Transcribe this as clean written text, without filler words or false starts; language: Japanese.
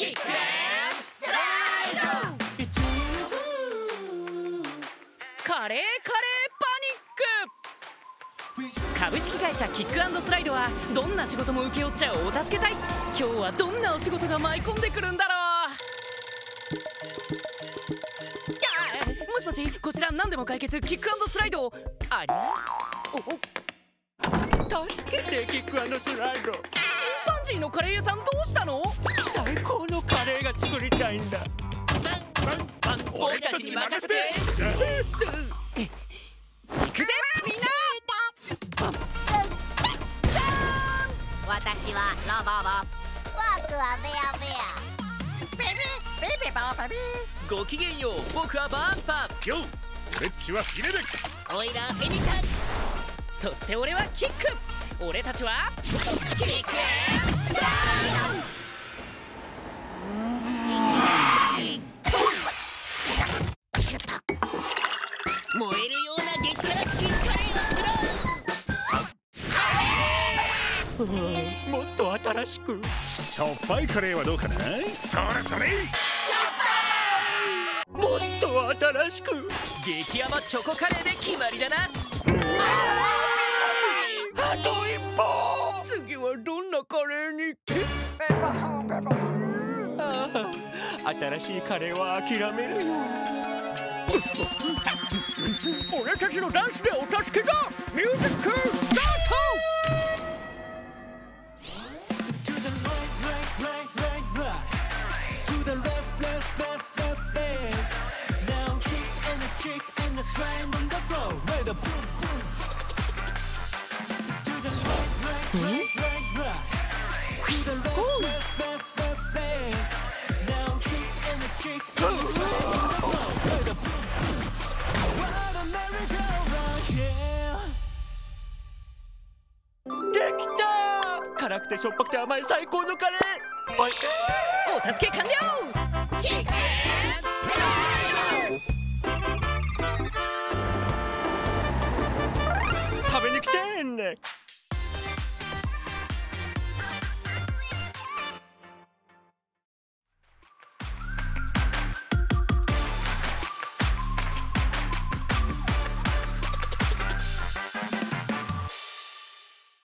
キックスライド。カレーパニック。株式会社キック&スライドはどんな仕事も請け負っちゃうお助け隊。今日はどんなお仕事が舞い込んでくるんだろう。もしもし、こちら何でも解決キック&スライド。ありゃ、助けてキック&スライド。チンパンジーのカレー屋さんどうしたの？最高のカレーが作りたいんだ。俺たちに任せて。行くぜみんな。 私はロボボ、僕はベアベア。ベビベビバーバビー。 ごきげんよう、僕はバーンパー。 よう、レッチはフィレデ。 オイラフィニタ。 そして俺はキック。俺たちはキックスライド。 燃えるような激辛チキンカレーを作ろう。もっと新しくしょっぱいカレーはどうかな。それそれ。 しょっぱい。 もっと新しく激甘チョコカレーで決まりだな。あと一歩。次はどんなカレーに。新しいカレーは諦めるよ。俺たちのダンスでお助けだ。ミュージックスタート。辛くてしょっぱくて甘い最高のカレー。おいしい。お助け完了。キックスライド。食べに来てんね。